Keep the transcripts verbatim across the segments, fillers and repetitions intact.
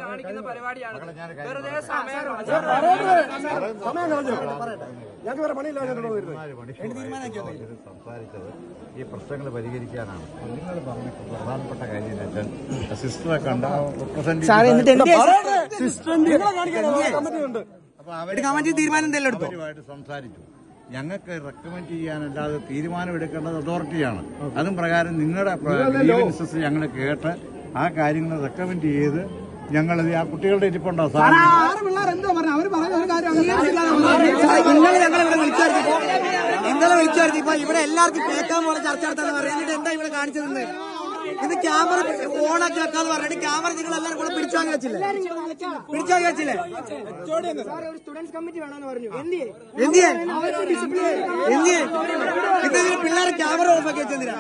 കാണിക്കുന്ന പരിപാടിയാണ്. വെറുതെ സമയം ഞങ്ങൾക്ക് വേറെ പണിയില്ല. സംസാരിച്ചത് ഈ പ്രശ്നങ്ങൾ പരിഹരിക്കാനാണ്. നിങ്ങൾ പറഞ്ഞ പ്രധാനപ്പെട്ട കാര്യം എന്ന് വെച്ചാൽ സിസ്റ്ററെ കണ്ട അവരുമായിട്ട് സംസാരിച്ചു. ഞങ്ങൾക്ക് റെക്കമെൻഡ് ചെയ്യാനല്ലാതെ തീരുമാനം എടുക്കേണ്ടത് അതോറിറ്റിയാണ്. അതും പ്രകാരം നിങ്ങളുടെ ഗ്രീവൻസസ് ഞങ്ങൾ കേട്ട് ആ കാര്യങ്ങൾ റെക്കമെൻഡ് ചെയ്ത് ഞങ്ങളത് ആ കുട്ടികളുടെ ഇരിപ്പുണ്ടോ സാർ ഇന്നലെ വിളിച്ചായിരുന്നു. ഇപ്പൊ ഇവിടെ എല്ലാവർക്കും കേൾക്കാൻ പോലെ ചർച്ച നടത്താന്ന് പറഞ്ഞിട്ട് എന്താ ഇവിടെ കാണിച്ചതെന്ന് ഇത് ക്യാമറ ഓണാക്കി വെക്കാന്ന് പറഞ്ഞിട്ട് ക്യാമറ നിങ്ങൾ എല്ലാവരും കൂടെ പിടിച്ചാങ്ങി വെച്ചില്ലേ പിടിച്ചാങ്ങി വെച്ചില്ലേ സ്റ്റുഡൻസ് കമ്മിറ്റി വേണമെന്ന് പറഞ്ഞു. എന്തിയെ എന്തിയെ എന്തെങ്കിലും പിള്ളേരെ ക്യാമറ ഓഫ് ആക്കി വെച്ചെന്തിനാ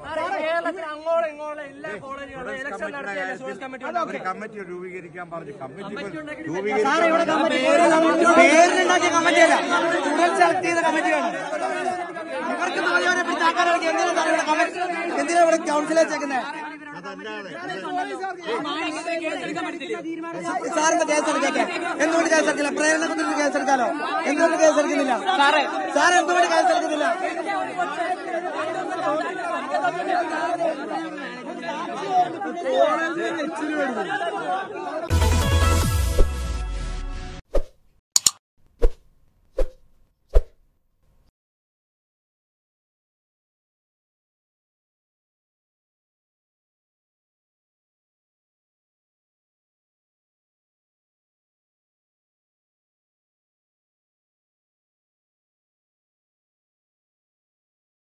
കമ്മിറ്റി രൂപീകരിക്കാൻ പറഞ്ഞു. കമ്മിറ്റി പേരിലുണ്ടാക്കിയ കമ്മിറ്റിയല്ല, സ്റ്റുഡൻസ് സെലക്ട് ചെയ്ത കമ്മിറ്റിയാണ്. ഇവർക്ക് നാലുപേരെ പിടിച്ചാക്കാനാണെങ്കിൽ എന്തിനാണ് ഇവിടെ കമ്മിറ്റി എന്തിനാ ഇവിടെ കൗൺസിൽ വെച്ചേക്കുന്നത്? സാറിന്റെ കേസെടുക്കട്ടെ. എന്തുകൊണ്ട് കേസെടുക്കില്ല? പ്രേരണത്തിന് കേസെടുക്കാലോ? എന്തുകൊണ്ട് കേസെടുക്കുന്നില്ല? സാറേ സാർ എന്തുകൊണ്ട് കേസെടുക്കുന്നില്ല?